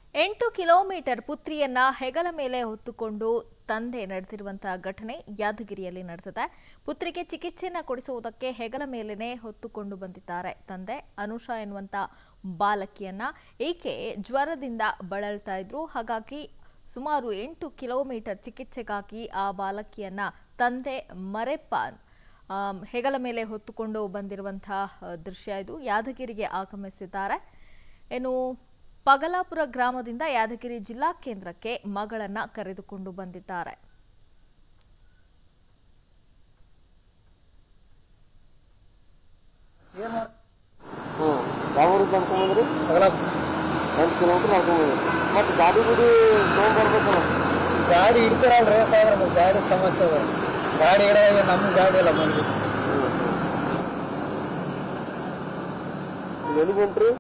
8 kilometre ಪುತ್ರಿಯನ್ನ ಹೆಗಲ ಮೇಲೆ ಹೊತ್ತುಕೊಂಡು ತಂದೆ ನಡೆದಿರುವಂತಹ ಘಟನೆ ಯಾದಗಿರಿಯಲ್ಲಿ ನಡೆದಿದೆ. ಪುತ್ರಿಗೆ ಚಿಕಿತ್ಸೆಯನ್ನು ಕೊಡಿಸುವುದಕ್ಕೆ ಹೆಗಲ ಮೇಲೆನೇ ಹೊತ್ತುಕೊಂಡು ಬಂದಿದ್ದಾರೆ ತಂದೆ ಅನುಷಾ ಎನ್ನುವಂತ ಬಾಲಕಿಯನ್ನ. ಈಕೆ ಜ್ವರದಿಂದ ಬಳಲ್ತಾ ಇದ್ರು. ಹಾಗಾಗಿ ಸುಮಾರು 8 ಕಿಲೋಮೀಟರ್ ಚಿಕಿತ್ಸೆಗಾಗಿ ಆ ಬಾಲಕಿಯನ್ನ ತಂದೆ ಮರೆಪ್ಪ ಹೆಗಲ ಮೇಲೆ ಹೊತ್ತುಕೊಂಡು ಬಂದಿರುವಂತಹ ದೃಶ್ಯ ಇದು. ಯಾದಗಿರಿಗೆ ಆಗಮಿಸಿದ್ದಾರೆ. ಏನು ಪಗಲಾಪುರ ಗ್ರಾಮದಿಂದ ಯಾದಗಿರಿ ಜಿಲ್ಲಾ ಕೇಂದ್ರಕ್ಕೆ ಮಗಳನ್ನ ಕರೆದುಕೊಂಡು ಬಂದಿದ್ದಾರೆ. ಗಾಡಿ ಇಡ್ತಾರಲ್ರಿ ಸಾಹೇಬ್ರ, ಗಾಡಿ ಸಮಸ್ಯೆ ಅದ. ಗಾಡಿ ಇಡೋವಾಗ ನಮ್ಮ ಗಾಡಿ ಎಲ್ಲ ಬಂದ್ರಿ.